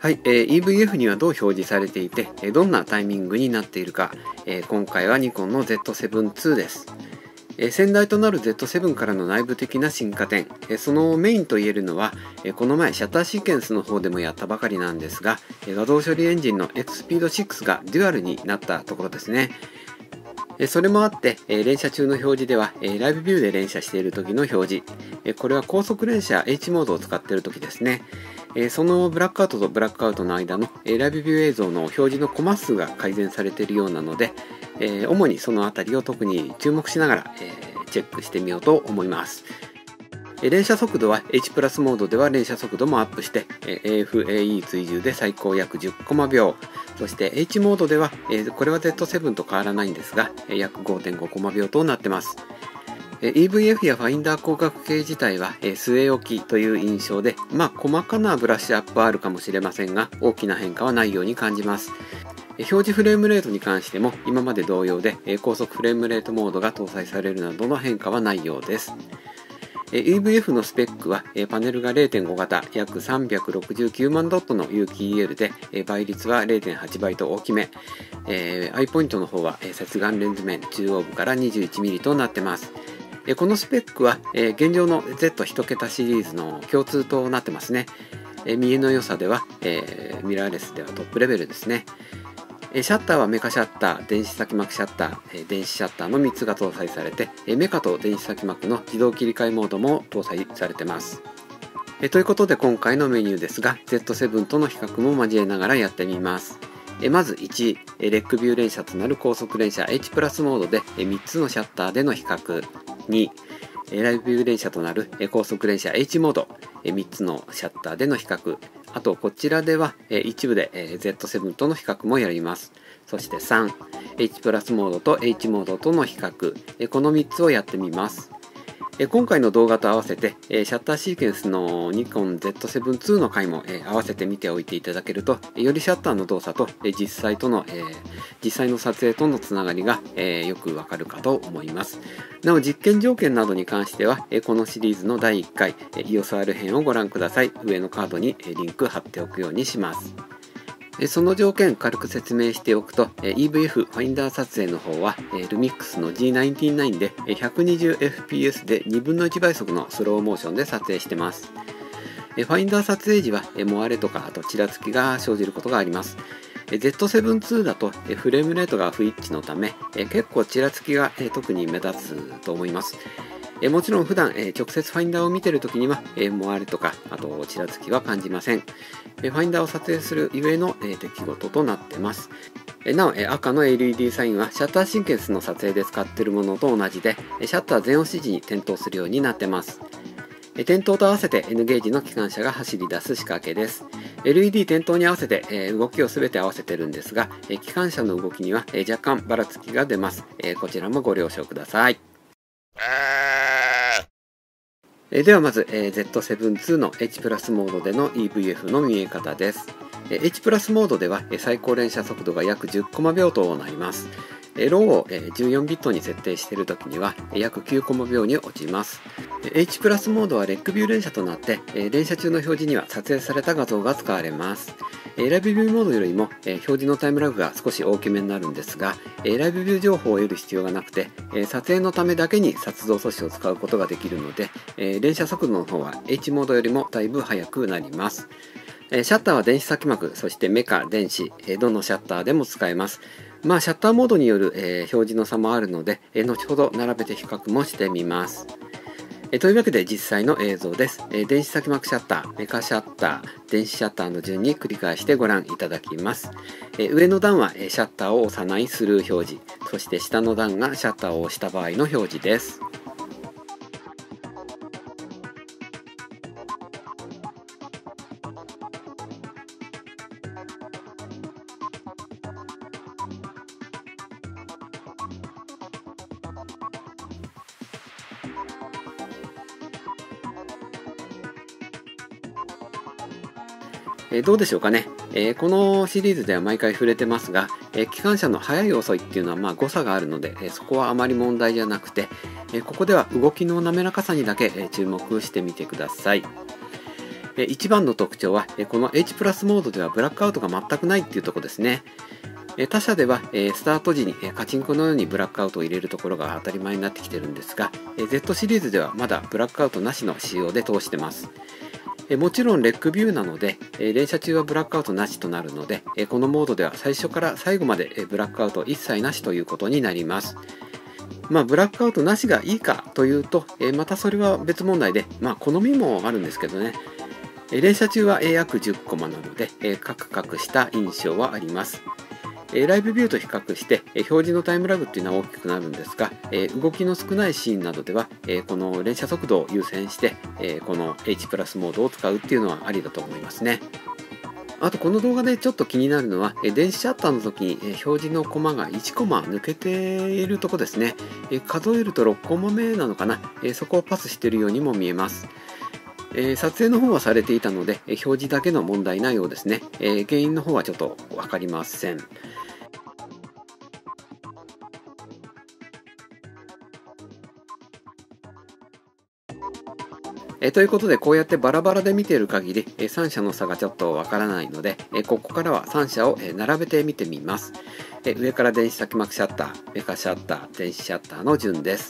はい、EVF にはどう表示されていて、どんなタイミングになっているか、今回はニコンの Z7 II です。先代となる Z7 からの内部的な進化点、そのメインと言えるのは、この前シャッターシーケンスの方でもやったばかりなんですが、画像処理エンジンの XPEED6 がデュアルになったところですね。それもあって、連写中の表示では、ライブビューで連写している時の表示、これは高速連写 H モードを使っている時ですね。そのブラックアウトとブラックアウトの間のライブビュー映像の表示のコマ数が改善されているようなので、主にそのあたりを特に注目しながら、チェックしてみようと思います。連写速度は H プラスモードでは連写速度もアップして AF/AE 追従で最高約10コマ秒、そして H モードではこれは Z7 と変わらないんですが約 5.5 コマ秒となってます。EVF やファインダー広角系自体は据え置きという印象で、細かなブラッシュアップはあるかもしれませんが大きな変化はないように感じます。表示フレームレートに関しても今まで同様で高速フレームレートモードが搭載されるなどの変化はないようです。EVF のスペックはパネルが 0.5 型約369万ドットの有機 EL で倍率は 0.8 倍と大きめ、アイポイントの方は接眼レンズ面中央部から 21mm となってます。このスペックは現状の Z1 桁シリーズの共通となってますね。見えの良さではミラーレスではトップレベルですね。シャッターはメカシャッター、電子先膜シャッター、電子シャッターの3つが搭載されて、メカと電子先膜の自動切り替えモードも搭載されてます。ということで今回のメニューですが Z7 との比較も交えながらやってみます。まず1、レックビュー連写となる高速連写 H プラスモードで3つのシャッターでの比較。2、ライブビュー連写となる高速連写 H モード3つのシャッターでの比較。あとこちらでは一部で Z7 との比較もやります。そして3、H プラスモードと H モードとの比較、この3つをやってみます。今回の動画と合わせてシャッターシーケンスのニコン Z7 II の回も合わせて見ておいていただけるとよりシャッターの動作と実際の撮影とのつながりがよくわかるかと思います。なお実験条件などに関してはこのシリーズの第1回 EOSR 編をご覧ください。上のカードにリンク貼っておくようにします。その条件軽く説明しておくと EVF ファインダー撮影の方はルミックスの G99 で 120fps で2分の1倍速のスローモーションで撮影してます。ファインダー撮影時はモアレとかあとちらつきが生じることがあります。Z7 II だとフレームレートが不一致のため結構ちらつきが特に目立つと思います。もちろん普段直接ファインダーを見ている時にはモアレとかあとちらつきは感じません。ファインダーを撮影するゆえの出来事となってます。なお赤の LED サインはシャッターシーケンスの撮影で使っているものと同じでシャッター全押し時に点灯するようになってます。点灯と合わせて N ゲージの機関車が走り出す仕掛けです。LED 点灯に合わせて動きを全て合わせてるんですが機関車の動きには若干ばらつきが出ます。こちらもご了承ください。ではまず Z7 II の H プラスモードでの EVF の見え方です。H プラスモードでは最高連写速度が約10コマ秒となります。ローを14ビットに設定しているときには約9コマ秒に落ちます。H プラスモードはレックビュー連写となって連写中の表示には撮影された画像が使われます。ライブビューモードよりも表示のタイムラグが少し大きめになるんですがライブビュー情報を得る必要がなくて撮影のためだけに撮像素子を使うことができるので連写速度の方は H モードよりもだいぶ速くなります。シャッターは電子先膜そしてメカ電子どのシャッターでも使えます。シャッターモードによる表示の差もあるので後ほど並べて比較もしてみます。というわけで実際の映像です。電子先膜シャッター、メカシャッター、電子シャッターの順に繰り返してご覧いただきます。上の段はシャッターを押さないスルー表示、そして下の段がシャッターを押した場合の表示です。どうでしょうかね。このシリーズでは毎回触れてますが、機関車の速い遅いっていうのは誤差があるので、そこはあまり問題じゃなくて、ここでは動きの滑らかさにだけ注目してみてください。 一番の特徴はこの H プラスモードではブラックアウトが全くないっていうところですね。他社ではスタート時にカチンコのようにブラックアウトを入れるところが当たり前になってきてるんですが、Z シリーズではまだブラックアウトなしの仕様で通してます。もちろんレックビューなので連射中はブラックアウトなしとなるので、このモードでは最初から最後までブラックアウト一切なしということになります。ブラックアウトなしがいいかというと、またそれは別問題で、好みもあるんですけどね。連射中は約10コマなのでカクカクした印象はあります。ライブビューと比較して表示のタイムラグっていうのは大きくなるんですが、動きの少ないシーンなどではこの連射速度を優先してこの H プラスモードを使うっていうのはありだと思いますね。あとこの動画でちょっと気になるのは電子シャッターの時に表示のコマが1コマ抜けているとこですね。数えると6コマ目なのかな。そこをパスしているようにも見えます。撮影の方はされていたので表示だけの問題なようですね。原因の方はちょっと分かりません。ということでこうやってバラバラで見ている限り3社の差がちょっとわからないのでここからは3社を並べて見てみます。上から電子先膜シャッター、メカシャッター、電子シャッターの順です。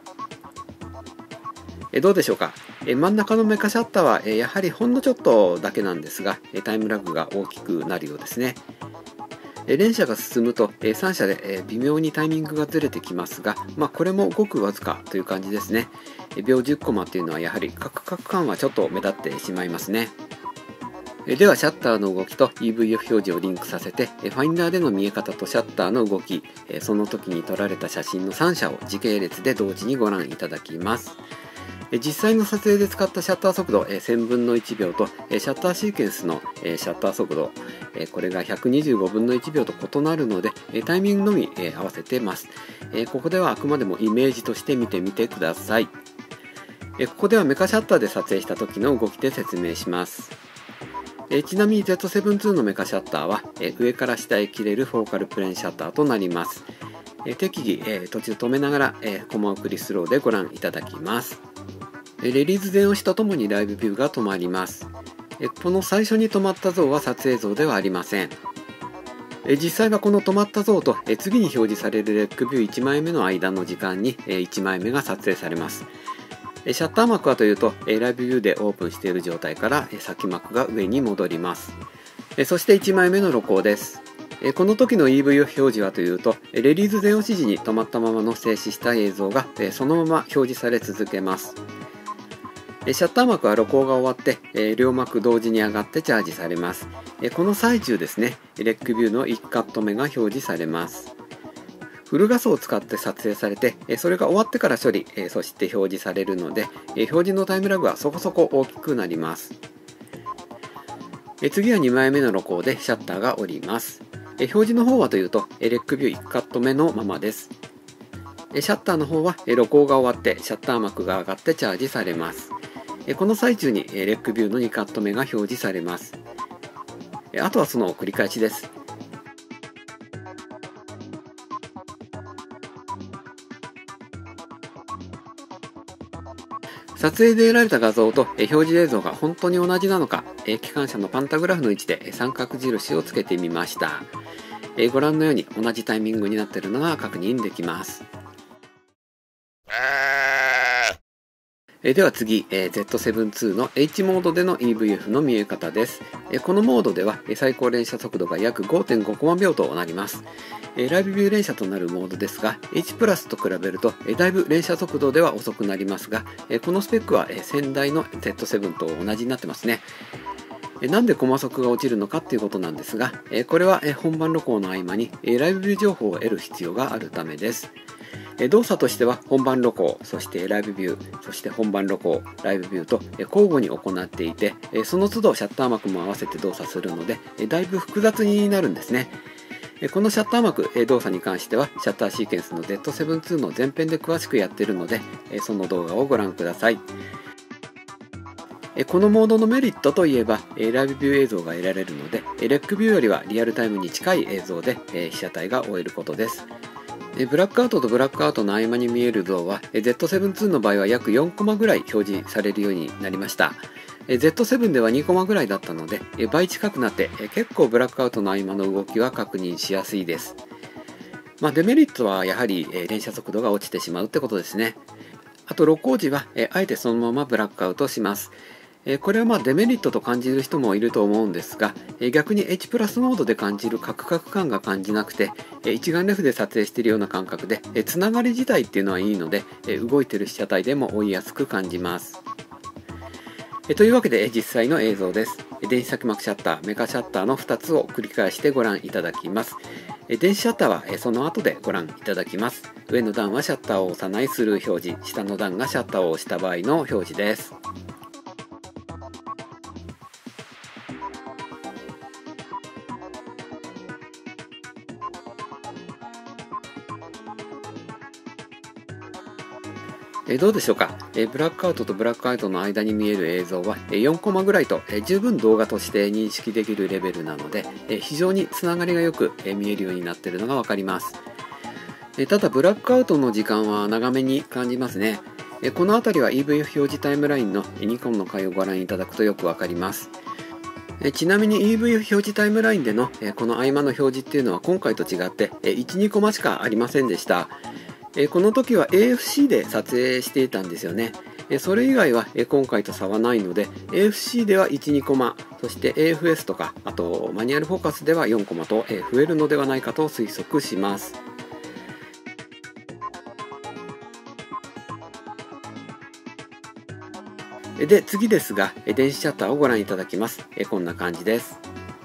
どうでしょうか。真ん中のメカシャッターはやはりほんのちょっとだけなんですがタイムラグが大きくなるようですね。連射が進むと3社で微妙にタイミングがずれてきますが、これもごくわずかという感じですね。秒10コマっていうのはやはりカクカク感はちょっと目立ってしまいますね。ではシャッターの動きと EVF 表示をリンクさせてファインダーでの見え方とシャッターの動き、その時に撮られた写真の3社を時系列で同時にご覧いただきます。実際の撮影で使ったシャッター速度1000分の1秒とシャッターシーケンスのシャッター速度これが125分の1秒と異なるのでタイミングのみ合わせてます。ここではあくまでもイメージとして見てみてください。ここではメカシャッターで撮影した時の動きで説明します。ちなみに Z7-2 のメカシャッターは上から下へ切れるフォーカルプレーンシャッターとなります。適宜途中止めながらコマ送りスローでご覧いただきます。レリース前押しとともにライブビューが止まります。この最初に止まった像は撮影像ではありません。実際はこの止まった像と次に表示されるレックビュー1枚目の間の時間に1枚目が撮影されます。シャッター幕はというとライブビューでオープンしている状態から先幕が上に戻ります。そして1枚目の露光です。この時の EVF 表示はというとレリース前押し時に止まったままの静止した映像がそのまま表示され続けます。シャッター幕は露光が終わって両幕同時に上がってチャージされます。この最中ですね、レックビューの1カット目が表示されます。フル画素を使って撮影されてそれが終わってから処理そして表示されるので表示のタイムラグはそこそこ大きくなります。次は2枚目の露光でシャッターが下ります。表示の方はというとレックビュー1カット目のままです。シャッターの方は露光が終わってシャッター幕が上がってチャージされます。この最中にレックビューの2カット目が表示されます。あとはその繰り返しです。撮影で得られた画像と表示映像が本当に同じなのか機関車のパンタグラフの位置で三角印をつけてみました。ご覧のように同じタイミングになっているのが確認できます。では次、Z7-2 の H モードでの EVF の見え方です。このモードでは最高連射速度が約 5.5 コマ秒となります。ライブビュー連射となるモードですが H プラスと比べるとだいぶ連射速度では遅くなりますがこのスペックは先代の Z7 と同じになってますね。なんでコマ速が落ちるのかっていうことなんですがこれは本番露光の合間にライブビュー情報を得る必要があるためです。動作としては本番露光、そしてライブビュー、そして本番露光、ライブビューと交互に行っていてその都度シャッター幕も合わせて動作するのでだいぶ複雑になるんですね。このシャッター幕動作に関してはシャッターシーケンスの Z7-2 の前編で詳しくやっているのでその動画をご覧ください。このモードのメリットといえばライブビュー映像が得られるのでレックビューよりはリアルタイムに近い映像で被写体が追えることです。ブラックアウトとブラックアウトの合間に見える像は Z7-2 の場合は約4コマぐらい表示されるようになりました。 Z7 では2コマぐらいだったので倍近くなって結構ブラックアウトの合間の動きは確認しやすいです。デメリットはやはり連射速度が落ちてしまうってことですね。あと録光時はあえてそのままブラックアウトします。これはデメリットと感じる人もいると思うんですが、逆に H プラスモードで感じるカクカク感が感じなくて、一眼レフで撮影しているような感覚でつながり自体っていうのはいいので、動いている被写体でも追いやすく感じます。というわけで実際の映像です。電子先膜シャッター、メカシャッターの2つを繰り返してご覧いただきます。電子シャッターはその後でご覧いただきます。上の段はシャッターを押さないスルー表示、下の段がシャッターを押した場合の表示です。どうでしょうか。ブラックアウトとブラックアウトの間に見える映像は4コマぐらいと十分動画として認識できるレベルなので、非常につながりがよく見えるようになっているのが分かります。ただブラックアウトの時間は長めに感じますね。この辺りは EVF 表示タイムラインのニコンの回をご覧いただくとよく分かります。ちなみに EVF 表示タイムラインでのこの合間の表示っていうのは今回と違って1、2コマしかありませんでした。この時は AFC で撮影していたんですよね。それ以外は今回と差はないので AFC では1、2コマ、そして AFS とかあとマニュアルフォーカスでは4コマと増えるのではないかと推測します。で次ですが電子シャッターをご覧いただきます。こんな感じです。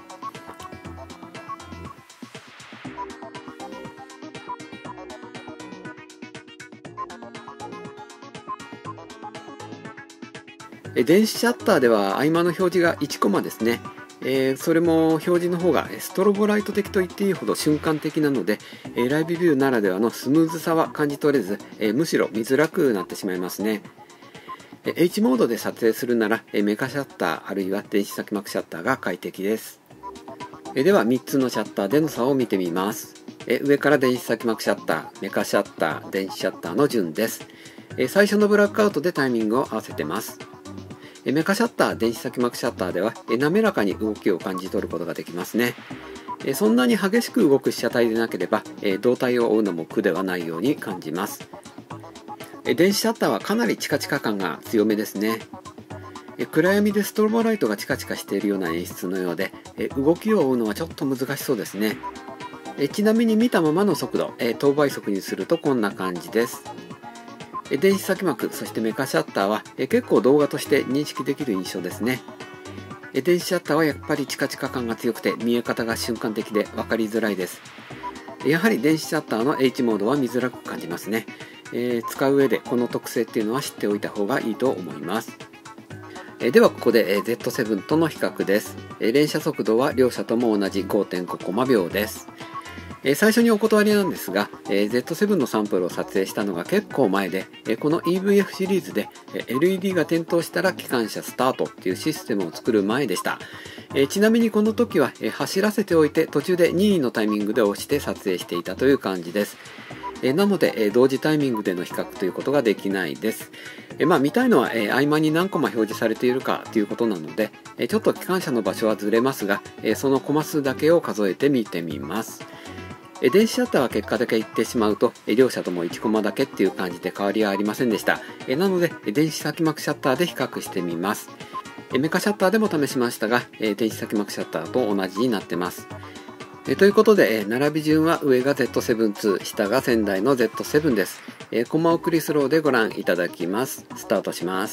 電子シャッターでは合間の表示が1コマですね。それも表示の方がストロボライト的と言っていいほど瞬間的なので、ライブビューならではのスムーズさは感じ取れず、むしろ見づらくなってしまいますね。H モードで撮影するならメカシャッターあるいは電子先膜シャッターが快適です。では3つのシャッターでの差を見てみます。上から電子先膜シャッター、メカシャッター、電子シャッターの順です。最初のブラックアウトでタイミングを合わせてます。メカシャッター、電子先膜シャッターでは滑らかに動きを感じ取ることができますね。そんなに激しく動く被写体でなければ胴体を追うのも苦ではないように感じます。電子シャッターはかなりチカチカ感が強めですね。暗闇でストロボライトがチカチカしているような演出のようで動きを追うのはちょっと難しそうですね。ちなみに見たままの速度等倍速にするとこんな感じです。電子先膜、そしてメカシャッターは結構動画として認識できる印象ですね。電子シャッターはやっぱりチカチカ感が強くて見え方が瞬間的で分かりづらいです。やはり電子シャッターの H モードは見づらく感じますね。使う上でこの特性っていうのは知っておいた方がいいと思います。ではここで Z7 との比較です。連射速度は両者とも同じ 5.5 コマ秒です。最初にお断りなんですが Z7 のサンプルを撮影したのが結構前でこの EVF シリーズで LED が点灯したら機関車スタートっていうシステムを作る前でした。ちなみにこの時は走らせておいて途中で任意のタイミングで押して撮影していたという感じです。なので同時タイミングでの比較ということができないです。見たいのは合間に何コマ表示されているかということなのでちょっと機関車の場所はずれますがそのコマ数だけを数えてみてみます。電子シャッターは結果だけ言ってしまうと両者とも1コマだけっていう感じで変わりはありませんでした。なので電子先膜シャッターで比較してみます。メカシャッターでも試しましたが電子先膜シャッターと同じになってます。ということで並び順は上が Z7-2、下が先代の Z7 です。コマ送りスローでご覧いただきます。スタートします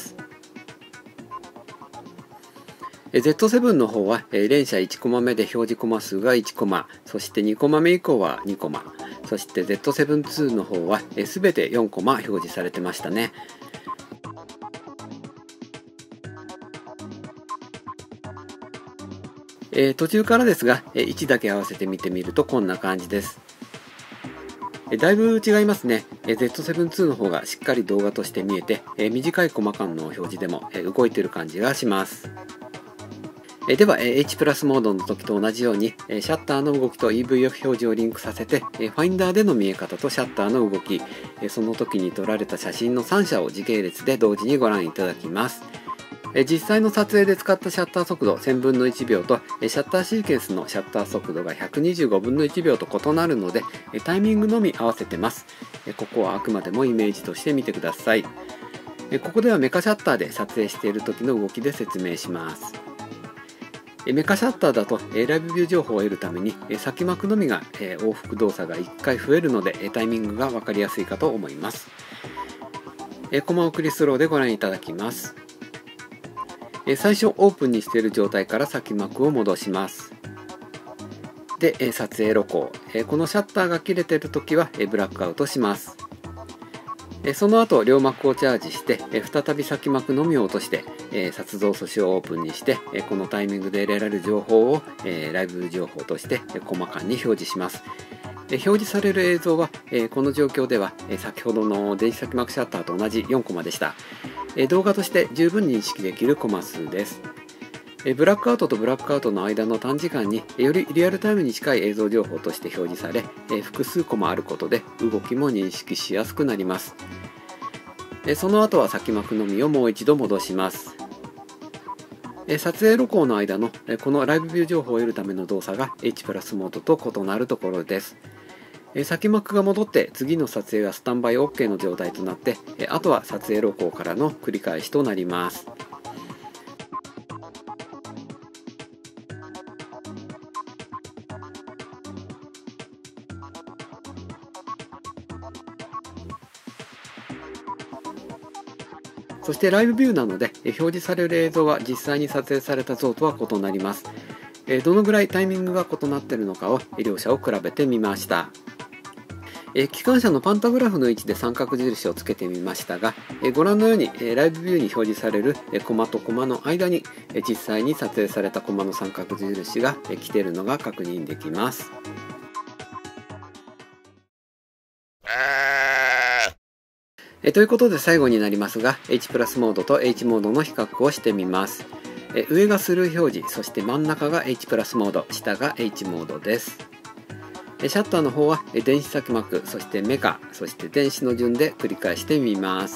。Z7 の方は連射1コマ目で表示コマ数が1コマ、そして2コマ目以降は2コマ、そして Z7-2 の方は全て4コマ表示されてましたね。途中からですが位置だけ合わせて見てみるとこんな感じです。だいぶ違いますね。Z7-2 の方がしっかり動画として見えて短いコマ間の表示でも動いている感じがします。では H プラスモードの時と同じようにシャッターの動きと EVF 表示をリンクさせてファインダーでの見え方とシャッターの動きその時に撮られた写真の3写を時系列で同時にご覧いただきます。 実際の撮影で使ったシャッター速度1000分の1秒とシャッターシーケンスのシャッター速度が125分の1秒と異なるのでタイミングのみ合わせてます。ここはあくまでもイメージとして見てください。ここではメカシャッターで撮影している時の動きで説明します。メカシャッターだとライブビュー情報を得るために先巻くのみが往復動作が1回増えるのでタイミングが分かりやすいかと思います。コマ送りスローでご覧いただきます。最初オープンにしている状態から先幕を戻します。で撮影露光、このシャッターが切れている時はブラックアウトします。その後両幕をチャージして再び先幕のみを落として撮像素子をオープンにしてこのタイミングで得られる情報をライブ情報としてコマ間に表示します。表示される映像はこの状況では先ほどの電子先幕シャッターと同じ4コマでした。動画として十分認識できるコマ数です。ブラックアウトとブラックアウトの間の短時間によりリアルタイムに近い映像情報として表示され複数コマあることで動きも認識しやすくなります。その後は先幕のみをもう一度戻します。撮影露光の間のこのライブビュー情報を得るための動作が H プラスモードと異なるところです。先幕が戻って次の撮影がスタンバイ OK の状態となってあとは撮影露光からの繰り返しとなります。そしてライブビューなので表示される映像は実際に撮影された像とは異なります。どのぐらいタイミングが異なっているのかを両者を比べてみました。機関車のパンタグラフの位置で三角印をつけてみましたがご覧のようにライブビューに表示されるコマとコマの間に実際に撮影されたコマの三角印が来ているのが確認できます。ということで最後になりますが H プラスモードと H モードの比較をしてみます。上がスルー表示、そして真ん中が H プラスモード、下が H モードです。シャッターの方は電子先幕、そしてメカ、そして電子の順で繰り返してみます。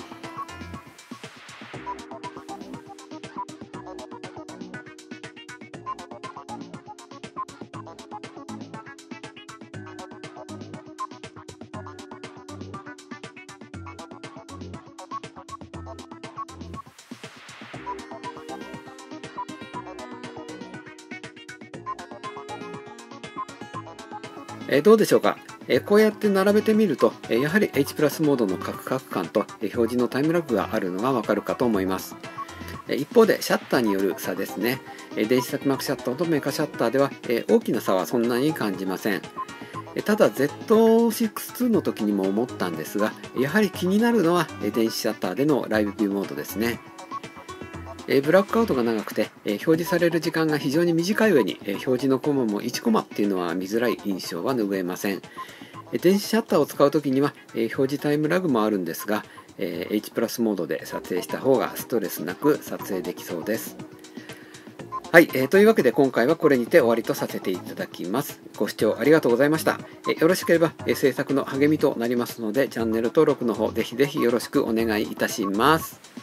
どうでしょうか。こうやって並べてみるとやはり H プラスモードのカクカク感と表示のタイムラグがあるのがわかるかと思います。一方でシャッターによる差ですね。電子先幕シャッターとメカシャッターでは大きな差はそんなに感じません。ただ Z6-2 の時にも思ったんですがやはり気になるのは電子シャッターでのライブビューモードですね。ブラックアウトが長くて表示される時間が非常に短い上に表示のコマも1コマっていうのは見づらい印象は拭えません。電子シャッターを使う時には表示タイムラグもあるんですが H プラスモードで撮影した方がストレスなく撮影できそうです。はい、というわけで今回はこれにて終わりとさせていただきます。ご視聴ありがとうございました。よろしければ制作の励みとなりますのでチャンネル登録の方ぜひぜひよろしくお願いいたします。